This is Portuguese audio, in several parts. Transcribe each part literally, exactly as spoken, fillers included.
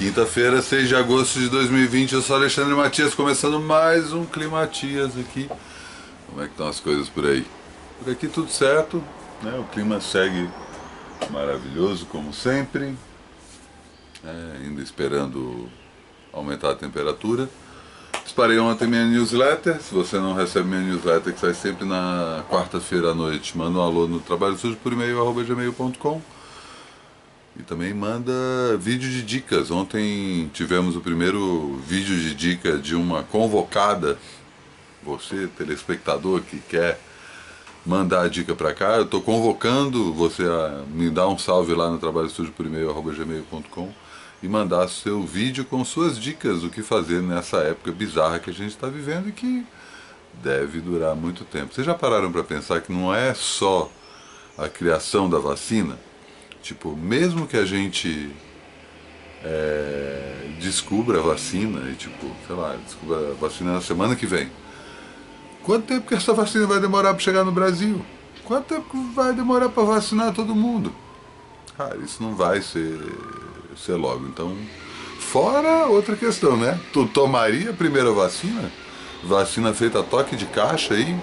Quinta-feira, seis de agosto de dois mil e vinte, eu sou Alexandre Matias, começando mais um Climatias aqui. Como é que estão as coisas por aí? Por aqui tudo certo, né? O clima segue maravilhoso como sempre, é, ainda esperando aumentar a temperatura. Disparei ontem minha newsletter. Se você não recebe minha newsletter, que sai sempre na quarta-feira à noite, manda um alô no trabalho sujo por e-mail arroba gmail ponto com. E também manda vídeo de dicas. Ontem tivemos o primeiro vídeo de dica de uma convocada. Você, telespectador, que quer mandar a dica para cá, eu estou convocando você a me dar um salve lá no trabalho sujo por e-mail arroba gmail ponto com e mandar seu vídeo com suas dicas, o que fazer nessa época bizarra que a gente está vivendo e que deve durar muito tempo. Vocês já pararam para pensar que não é só a criação da vacina? Tipo, mesmo que a gente é, descubra a vacina e tipo, sei lá, descubra a vacina na semana que vem, quanto tempo que essa vacina vai demorar para chegar no Brasil? Quanto tempo que vai demorar para vacinar todo mundo? Cara, isso não vai ser, ser logo. Então, fora outra questão, né? Tu tomaria a primeira vacina? Vacina feita a toque de caixa aí?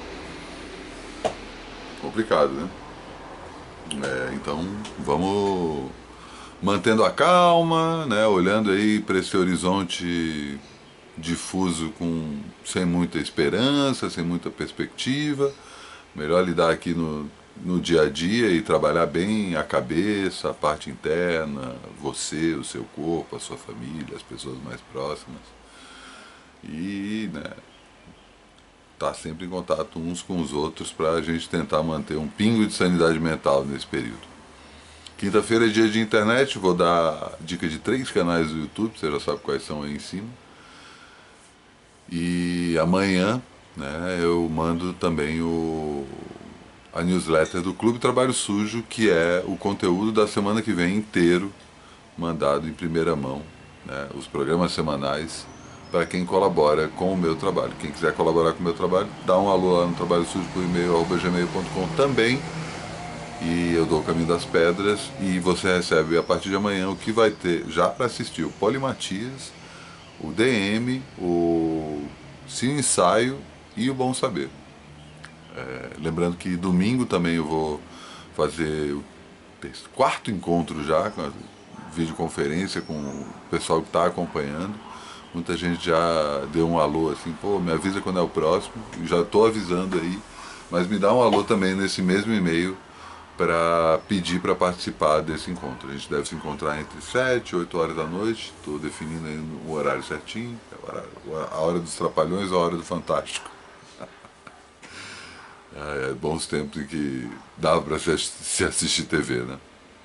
Complicado, né? É, então vamos mantendo a calma, né, olhando aí para esse horizonte difuso com, sem muita esperança, sem muita perspectiva. Melhor lidar aqui no, no dia a dia e trabalhar bem a cabeça, a parte interna, você, o seu corpo, a sua família, as pessoas mais próximas. E, né, estar sempre em contato uns com os outros para a gente tentar manter um pingo de sanidade mental nesse período. Quinta-feira é dia de internet, vou dar dica de três canais do YouTube, você já sabe quais são aí em cima. E amanhã, né, eu mando também o, a newsletter do Clube Trabalho Sujo, que é o conteúdo da semana que vem inteiro, mandado em primeira mão, né, os programas semanais, para quem colabora com o meu trabalho. Quem quiser colaborar com o meu trabalho, dá um alô lá no trabalho sujo por e-mail arroba gmail ponto com também, e eu dou o caminho das pedras, e você recebe a partir de amanhã o que vai ter já para assistir: o Polimatias, o D M, o Cine Ensaio e o Bom Saber. É, lembrando que domingo também eu vou fazer o quarto encontro já, com a videoconferência com o pessoal que está acompanhando. Muita gente já deu um alô assim, pô, me avisa quando é o próximo. Já estou avisando aí, mas me dá um alô também nesse mesmo e-mail para pedir para participar desse encontro. A gente deve se encontrar entre sete e oito horas da noite. Estou definindo aí o horário certinho, a hora dos Trapalhões ou a hora do Fantástico. É, bons tempos em que dava para se assistir T V, né?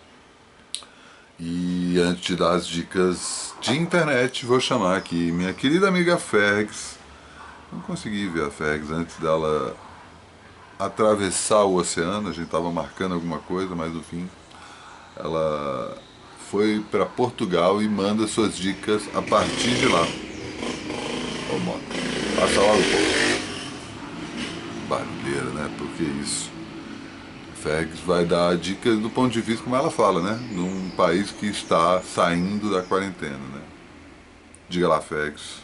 E antes de dar as dicas de internet, vou chamar aqui minha querida amiga Fergs. Não consegui ver a Fergs antes dela atravessar o oceano. A gente estava marcando alguma coisa, mas no fim ela foi para Portugal e manda suas dicas a partir de lá. Ô, moto, passa logo, pô. Barulheira, né? Por que isso? Fergs vai dar dicas do ponto de vista, como ela fala, né? Num país que está saindo da quarentena, né? Diga lá, Fergs.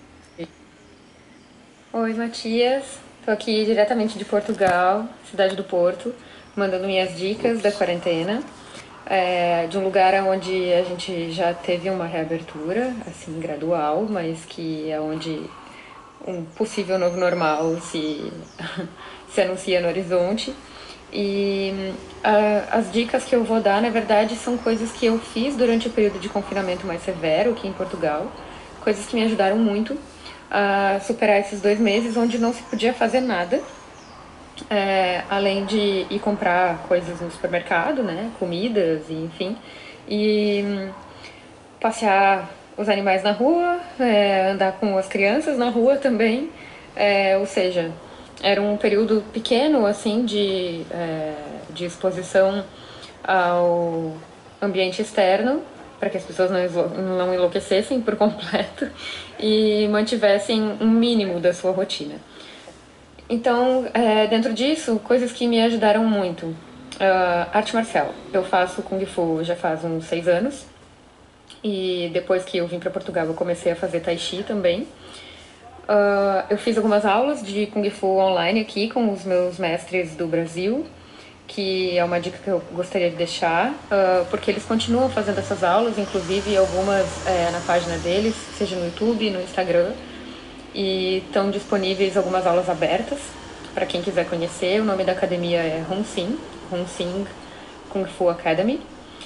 Oi, Matias. Estou aqui diretamente de Portugal, cidade do Porto, mandando minhas dicas da quarentena. É, de um lugar onde a gente já teve uma reabertura, assim, gradual, mas que é onde um possível novo normal se, se anuncia no horizonte. E uh, as dicas que eu vou dar, na verdade, são coisas que eu fiz durante o período de confinamento mais severo aqui em Portugal. Coisas que me ajudaram muito a superar esses dois meses onde não se podia fazer nada. É, além de ir comprar coisas no supermercado, né? Comidas e enfim. E hum, passear os animais na rua, é, andar com as crianças na rua também. É, ou seja, era um período pequeno, assim, de, é, de exposição ao ambiente externo, para que as pessoas não, não enlouquecessem por completo e mantivessem um mínimo da sua rotina. Então, é, dentro disso, coisas que me ajudaram muito. Uh, arte marcial. Eu faço Kung Fu já faz uns seis anos. E depois que eu vim para Portugal, eu comecei a fazer Tai Chi também. Uh, eu fiz algumas aulas de Kung Fu online aqui com os meus mestres do Brasil, que é uma dica que eu gostaria de deixar, uh, porque eles continuam fazendo essas aulas, inclusive algumas é, na página deles, seja no YouTube, no Instagram, e estão disponíveis algumas aulas abertas para quem quiser conhecer. O nome da academia é Hong Sing, Hong Sing Kung Fu Academy.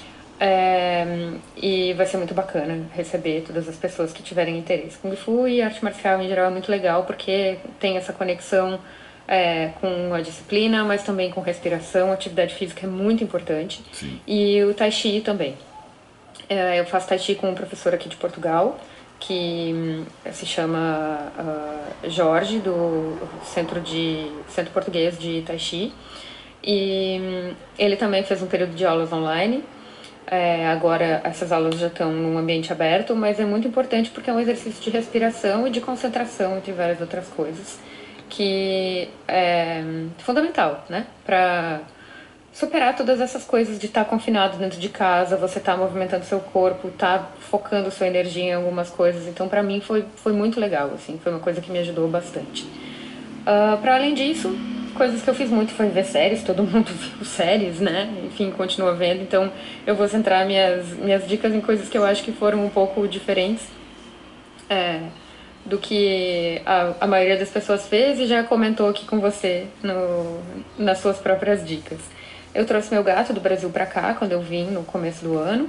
É, e vai ser muito bacana receber todas as pessoas que tiverem interesse. Kung Fu e arte marcial em geral é muito legal porque tem essa conexão é, com a disciplina, mas também com respiração. A atividade física é muito importante. Sim. E o Tai Chi também. É, eu faço Tai Chi com um professor aqui de Portugal que hum, se chama uh, Jorge, do Centro, de, Centro Português de Tai Chi. E hum, ele também fez um período de aulas online. É, agora essas aulas já estão num ambiente aberto, mas é muito importante porque é um exercício de respiração e de concentração, entre várias outras coisas, que é fundamental, né? Para superar todas essas coisas de estar confinado dentro de casa, você estar movimentando seu corpo, estar focando sua energia em algumas coisas. Então, para mim, foi, foi muito legal, assim, foi uma coisa que me ajudou bastante. Uh, para além disso, coisas que eu fiz muito foi ver séries, todo mundo viu séries, né? Enfim, continua vendo, então eu vou centrar minhas, minhas dicas em coisas que eu acho que foram um pouco diferentes é, do que a, a maioria das pessoas fez e já comentou aqui com você no, nas suas próprias dicas. Eu trouxe meu gato do Brasil pra cá quando eu vim no começo do ano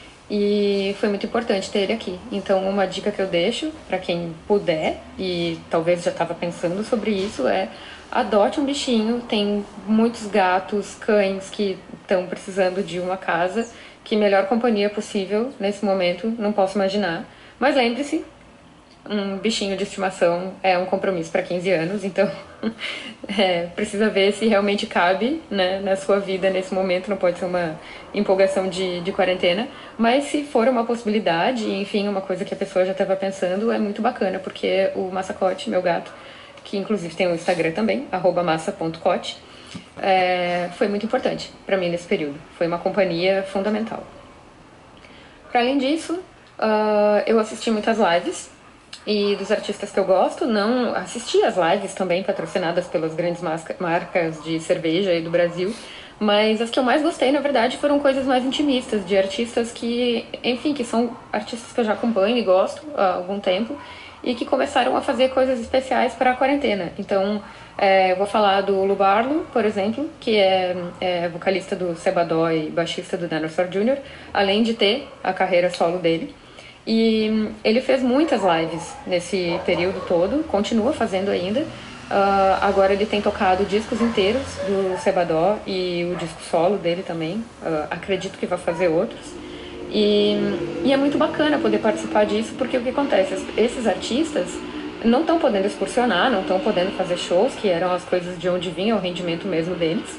e foi muito importante ter ele aqui. Então, uma dica que eu deixo para quem puder e talvez já estava pensando sobre isso é: adote um bichinho. Tem muitos gatos, cães que estão precisando de uma casa. Que melhor companhia possível nesse momento, não posso imaginar. Mas lembre-se, um bichinho de estimação é um compromisso para quinze anos, então é, precisa ver se realmente cabe, né, na sua vida nesse momento. Não pode ser uma empolgação de, de quarentena, mas se for uma possibilidade, enfim, uma coisa que a pessoa já estava pensando, é muito bacana, porque o Massacote, meu gato, que inclusive tem um Instagram também, arroba massa ponto cote, é, foi muito importante para mim nesse período. Foi uma companhia fundamental. Para além disso, uh, eu assisti muitas lives e dos artistas que eu gosto. Não assisti as lives também patrocinadas pelas grandes marcas de cerveja aí do Brasil, mas as que eu mais gostei, na verdade, foram coisas mais intimistas, de artistas que, enfim, que são artistas que eu já acompanho e gosto há algum tempo e que começaram a fazer coisas especiais para a quarentena. Então, é, eu vou falar do Lubarlo, por exemplo, que é, é vocalista do Sebadó e baixista do Dinosaur júnior, além de ter a carreira solo dele. E ele fez muitas lives nesse período todo, continua fazendo ainda. Uh, agora ele tem tocado discos inteiros do Sebadó e o disco solo dele também. Uh, acredito que vai fazer outros. E, e é muito bacana poder participar disso, porque o que acontece? Esses artistas não estão podendo excursionar, não estão podendo fazer shows, que eram as coisas de onde vinha o rendimento mesmo deles.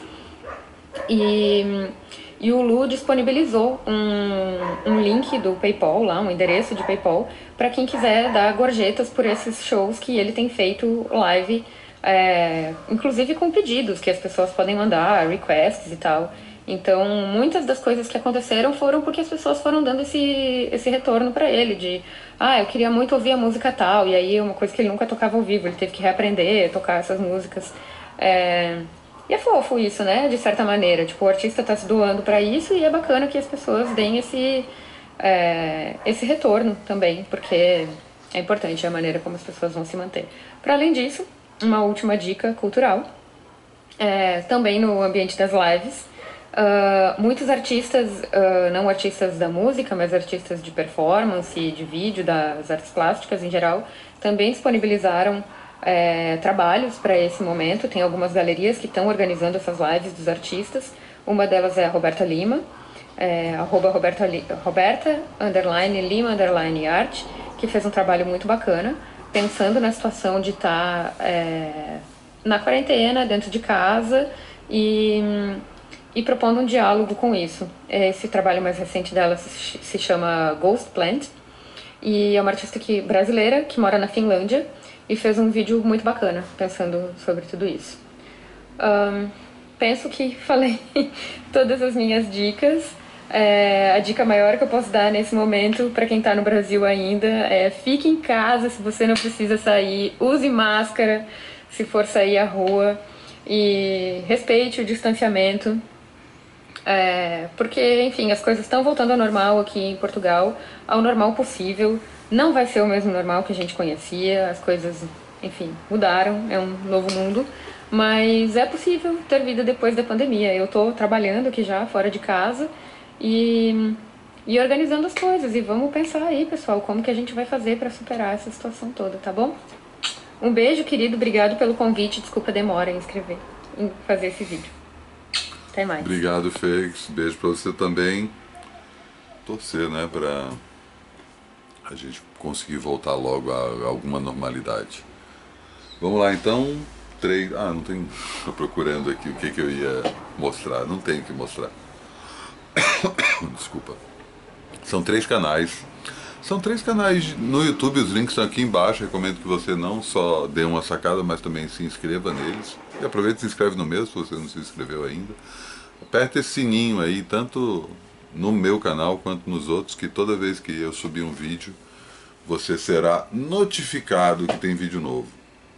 E... E o Lu disponibilizou um, um link do PayPal lá, um endereço de PayPal, para quem quiser dar gorjetas por esses shows que ele tem feito live, é, inclusive com pedidos que as pessoas podem mandar, requests e tal. Então, muitas das coisas que aconteceram foram porque as pessoas foram dando esse, esse retorno para ele, de, ah, eu queria muito ouvir a música tal, e aí uma coisa que ele nunca tocava ao vivo, ele teve que reaprender a tocar essas músicas. É... E é fofo isso, né? De certa maneira. Tipo, o artista tá se doando pra isso e é bacana que as pessoas deem esse, é, esse retorno também, porque é importante a maneira como as pessoas vão se manter. Para além disso, uma última dica cultural. É, também no ambiente das lives, uh, muitos artistas, uh, não artistas da música, mas artistas de performance, de vídeo, das artes plásticas em geral, também disponibilizaram É, trabalhos para esse momento. Tem algumas galerias que estão organizando essas lives dos artistas. Uma delas é a Roberta Lima, é, arroba Roberta, Roberta underline Lima underline art, que fez um trabalho muito bacana, pensando na situação de estar tá, é, na quarentena, dentro de casa e, e propondo um diálogo com isso. Esse trabalho mais recente dela se, se chama Ghost Plant e é uma artista que, brasileira que mora na Finlândia, e fez um vídeo muito bacana, pensando sobre tudo isso. Um, penso que falei todas as minhas dicas. É, a dica maior que eu posso dar nesse momento para quem está no Brasil ainda é: fique em casa se você não precisa sair, use máscara se for sair à rua e respeite o distanciamento. É, porque, enfim, as coisas estão voltando ao normal aqui em Portugal, ao normal possível. Não vai ser o mesmo normal que a gente conhecia, as coisas, enfim, mudaram, é um novo mundo. Mas é possível ter vida depois da pandemia. Eu tô trabalhando aqui já, fora de casa, e, e organizando as coisas. E vamos pensar aí, pessoal, como que a gente vai fazer para superar essa situação toda, tá bom? Um beijo, querido, obrigado pelo convite. Desculpa a demora em escrever, em fazer esse vídeo. Até mais. Obrigado, Félix. Beijo pra você também. Torcer, né, pra a gente conseguir voltar logo a alguma normalidade. Vamos lá, então. Três... Ah, não tem... Tô procurando aqui o que, que eu ia mostrar. Não tenho que mostrar. Desculpa. São três canais. São três canais no YouTube, os links estão aqui embaixo. Recomendo que você não só dê uma sacada, mas também se inscreva neles. E aproveita e se inscreve no mesmo, se você não se inscreveu ainda. Aperta esse sininho aí, tanto no meu canal quanto nos outros, que toda vez que eu subir um vídeo, você será notificado que tem vídeo novo.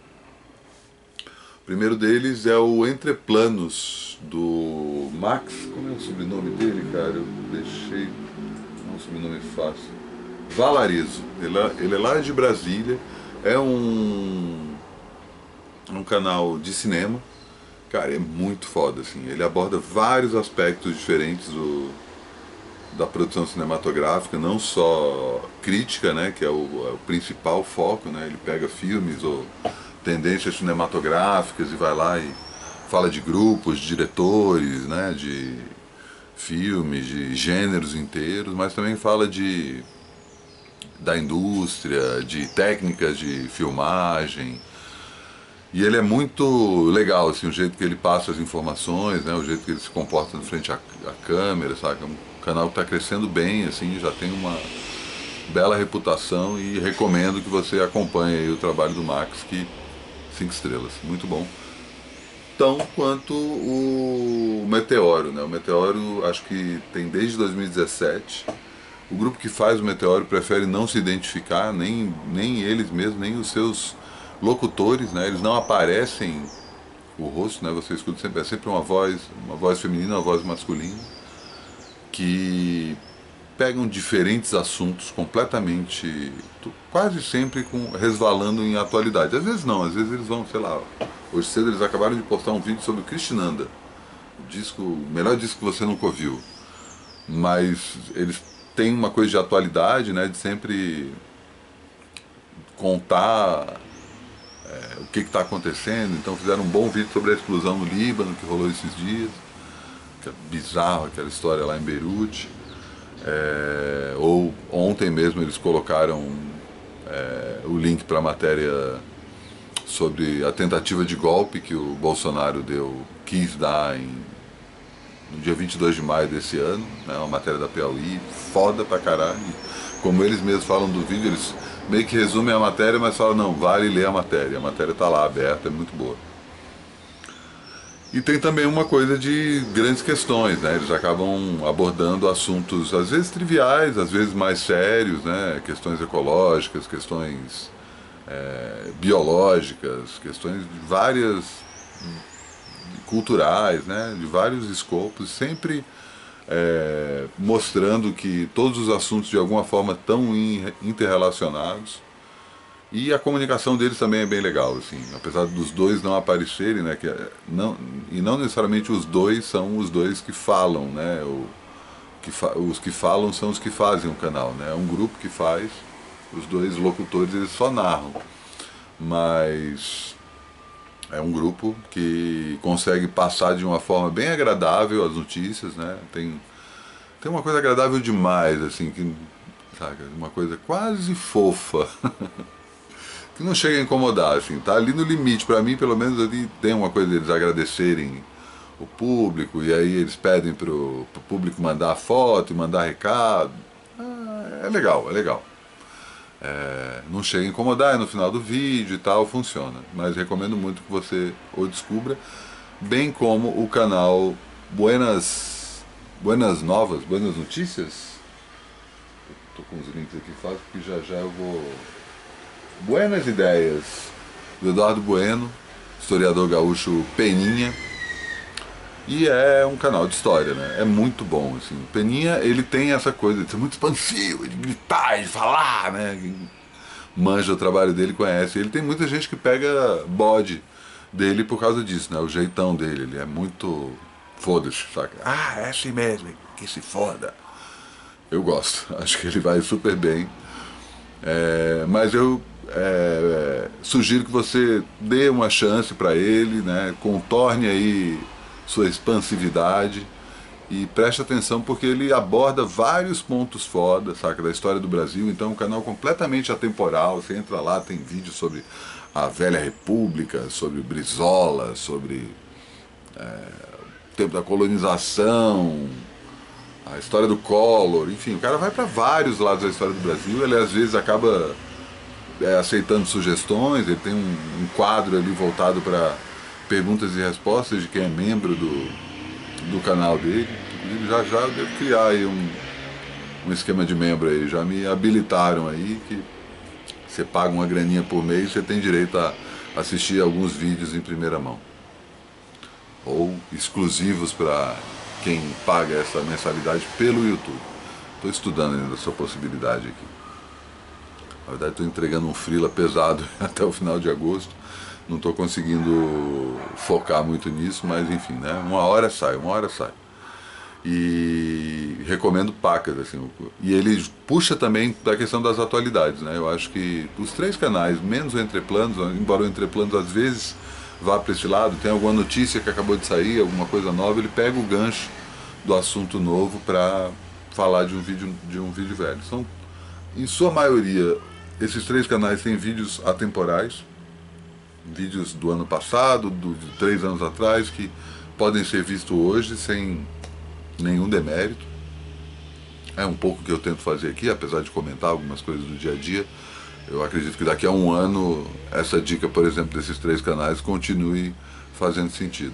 O primeiro deles é o Entre Planos, do Max. Como é o sobrenome dele, cara? Eu deixei... Não é um sobrenome fácil. Valarizo. Ele é, ele é lá de Brasília. É um, um canal de cinema. Cara, é muito foda, assim. Ele aborda vários aspectos diferentes do, da produção cinematográfica, não só crítica, né, que é o, é o principal foco, né? Ele pega filmes ou tendências cinematográficas e vai lá e fala de grupos, de diretores, né, de filmes, de gêneros inteiros, mas também fala de da indústria, de técnicas de filmagem. E ele é muito legal, assim, o jeito que ele passa as informações, né, o jeito que ele se comporta na frente à, à câmera, sabe? É um canal que está crescendo bem, assim, já tem uma bela reputação e recomendo que você acompanhe aí o trabalho do Max, que cinco estrelas, muito bom. Tão quanto o Meteoro, né? O Meteoro acho que tem desde dois mil e dezessete. O grupo que faz o Meteoro prefere não se identificar, nem, nem eles mesmos, nem os seus locutores, né? Eles não aparecem o rosto, né? Você escuta sempre, é sempre uma voz, uma voz feminina, uma voz masculina, que pegam diferentes assuntos completamente, quase sempre com, resvalando em atualidade. Às vezes não, às vezes eles vão, sei lá, hoje cedo eles acabaram de postar um vídeo sobre Krishnanda, o disco, o melhor disco que você nunca ouviu. Mas eles têm uma coisa de atualidade, né, de sempre contar é, o que está acontecendo. Então fizeram um bom vídeo sobre a explosão no Líbano, que rolou esses dias, que é bizarro aquela história lá em Beirute. É, ou ontem mesmo eles colocaram é, o link para a matéria sobre a tentativa de golpe que o Bolsonaro deu, quis dar em, no dia vinte e dois de maio desse ano, né, uma matéria da Piauí, foda pra caralho. Como eles mesmos falam do vídeo, eles meio que resumem a matéria, mas falam, não, vale ler a matéria, a matéria tá lá aberta, é muito boa. E tem também uma coisa de grandes questões, né? Eles acabam abordando assuntos às vezes triviais, às vezes mais sérios, né? Questões ecológicas, questões é, biológicas, questões de várias culturais, né? De vários escopos, sempre é, mostrando que todos os assuntos de alguma forma estão interrelacionados. E a comunicação deles também é bem legal, assim, apesar dos dois não aparecerem, né, que não, e não necessariamente os dois são os dois que falam, né, o, que fa, os que falam são os que fazem o canal, né, é um grupo que faz, os dois locutores eles só narram, mas é um grupo que consegue passar de uma forma bem agradável as notícias, né, tem, tem uma coisa agradável demais, assim, que, sabe, uma coisa quase fofa, que não chega a incomodar, assim, tá ali no limite. Pra mim, pelo menos, ali tem uma coisa deles agradecerem o público, e aí eles pedem pro, pro público mandar foto e mandar recado. Ah, é legal, é legal. É, não chega a incomodar, é no final do vídeo e tal, funciona. Mas recomendo muito que você o descubra, bem como o canal Buenas Buenas Novas, Buenas Notícias. Estou com os links aqui fácil porque já já eu vou... Buenas Ideias, do Eduardo Bueno, historiador gaúcho Peninha. E é um canal de história, né? É muito bom, assim. O Peninha, ele tem essa coisa de ser muito expansivo, de gritar, de falar, né? Quem manja o trabalho dele, conhece. Ele tem muita gente que pega bode dele por causa disso, né? O jeitão dele, ele é muito foda-se, saca? Ah, é assim mesmo, que se foda. Eu gosto, acho que ele vai super bem. É, mas eu é, sugiro que você dê uma chance para ele, né? Contorne aí sua expansividade e preste atenção porque ele aborda vários pontos foda, saca, da história do Brasil. Então é um canal completamente atemporal. Você entra lá, tem vídeo sobre a velha república, sobre Brizola, sobre é, o tempo da colonização, a história do Collor, enfim, o cara vai para vários lados da história do Brasil. Ele às vezes acaba é, aceitando sugestões. Ele tem um, um quadro ali voltado para perguntas e respostas de quem é membro do, do canal dele. Inclusive já já eu devo criar aí um, um esquema de membro aí, já me habilitaram aí que você paga uma graninha por mês, você tem direito a assistir alguns vídeos em primeira mão. Ou exclusivos para quem paga essa mensalidade pelo YouTube. Estou estudando ainda essa possibilidade aqui. Na verdade estou entregando um freela pesado até o final de agosto. Não estou conseguindo focar muito nisso, mas enfim, né? Uma hora sai, uma hora sai. E recomendo pacas, assim. E ele puxa também da questão das atualidades, né? Eu acho que os três canais, menos o Entreplanos, embora o Entreplanos às vezes vá para esse lado, tem alguma notícia que acabou de sair, alguma coisa nova, ele pega o gancho do assunto novo para falar de um vídeo de um vídeo velho. São, em sua maioria, esses três canais têm vídeos atemporais, vídeos do ano passado, do, de três anos atrás, que podem ser vistos hoje sem nenhum demérito. É um pouco que eu tento fazer aqui, apesar de comentar algumas coisas do dia a dia. Eu acredito que daqui a um ano essa dica, por exemplo, desses três canais continue fazendo sentido.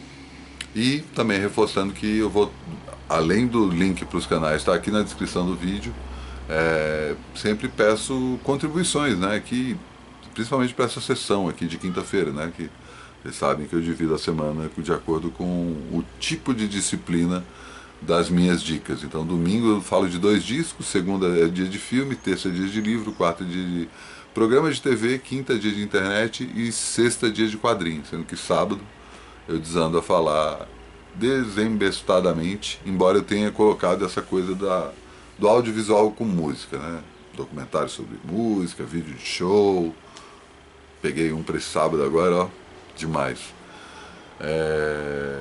E também reforçando que eu vou, além do link para os canais, está aqui na descrição do vídeo, é, sempre peço contribuições, né, que, principalmente para essa sessão aqui de quinta-feira, né, que vocês sabem que eu divido a semana de acordo com o tipo de disciplina das minhas dicas. Então domingo eu falo de dois discos, segunda é dia de filme, terça é dia de livro, quarta é dia de programa de T V, quinta é dia de internet e sexta é dia de quadrinhos, sendo que sábado eu desando a falar desembestadamente, embora eu tenha colocado essa coisa da, do audiovisual com música, né? Documentário sobre música, vídeo de show. Peguei um para esse sábado agora, ó, demais. É...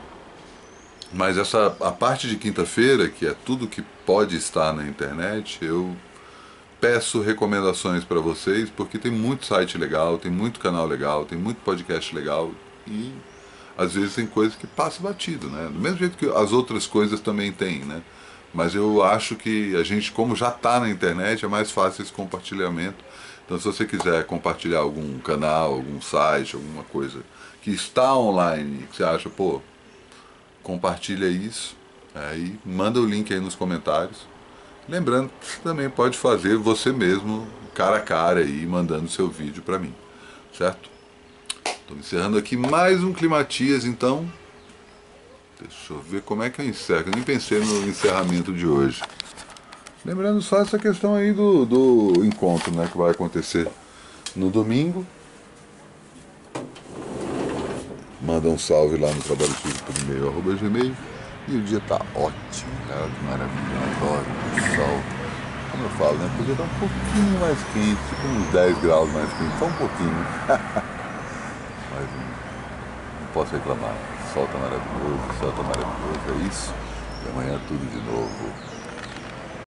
Mas essa, a parte de quinta-feira, que é tudo que pode estar na internet, eu peço recomendações para vocês, porque tem muito site legal, tem muito canal legal, tem muito podcast legal e às vezes tem coisas que passam batido, né? Do mesmo jeito que as outras coisas também tem, né? Mas eu acho que a gente, como já está na internet, é mais fácil esse compartilhamento. Então se você quiser compartilhar algum canal, algum site, alguma coisa que está online, que você acha, pô, compartilha isso, aí manda o link aí nos comentários. Lembrando que você também pode fazer você mesmo, cara a cara aí, mandando seu vídeo para mim, certo? Estou encerrando aqui mais um Climatias, então. Deixa eu ver como é que eu encerro, eu nem pensei no encerramento de hoje. Lembrando só essa questão aí do, do encontro, né, que vai acontecer no domingo. Manda um salve lá no trabalho sujo por e-mail, arroba gmail. E o dia tá ótimo, cara, que maravilha, eu adoro o sol. Como eu falo, né, podia estar um pouquinho mais quente, tipo uns dez graus mais quente, só um pouquinho. Mas não, não posso reclamar, o sol tá maravilhoso, o céu tá maravilhoso, é isso. E amanhã tudo de novo.